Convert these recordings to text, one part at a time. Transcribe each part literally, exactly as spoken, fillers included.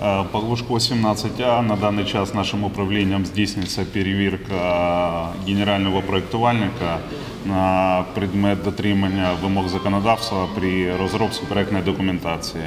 По Глушко сімнадцять А на даний час нашим управлінням здійснюється перевірка генерального проєктувальника на предмет дотримання вимог законодавства при розробці проєктної документації.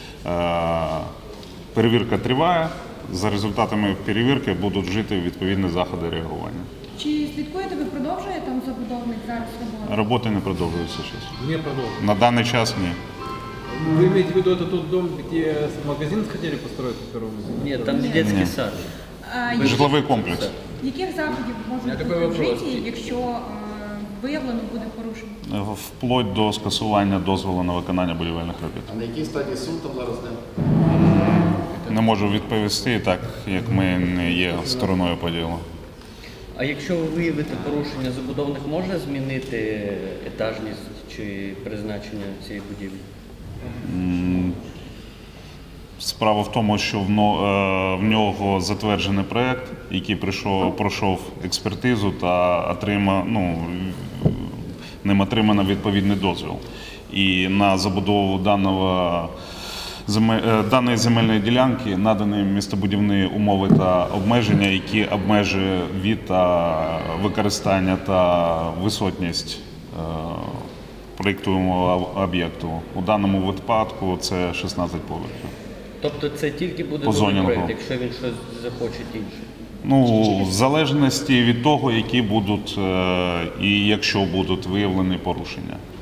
Перевірка триває, за результатами перевірки будуть вжиті відповідні заходи реагування. Чи слідкуєте ви, продовжує там забудовник зараз роботу? Роботи не продовжуються зараз. Не продолжим. На даний час ні. Вы имеете в виду, это тот дом, где магазин хотели построить по первому? Нет, там детский Нет. сад. А, які- Житловий комплекс. Яких заходів Я можуть такий бути вопрос. вжиті, якщо е, виявлено буде порушення? Вплоть до скасування дозволу на виконання будівельних робіт. А на якій стадії суд там зараз де? Не можу відповісти, так як ми не є стороною поділу. А якщо ви виявите порушення, забудовник може змінити етажність чи призначення цієї будівлі? Справа в тому, що в но- е, в нього затверджений проєкт, який прийшов, пройшов експертизу та отримав, ну, ним отримано відповідний дозвіл. І на забудову даного, земель, е, даної земельної ділянки надані містобудівні умови та обмеження, які обмежує від та використання та висотність е, проєктуємого об'єкту. У даному випадку це шістнадцять поверхів. Тобто це тільки буде По новий зоні проєкт, набору. якщо він щось захоче інше? Ну, в залежності від того, які будуть е, і якщо будуть виявлені порушення.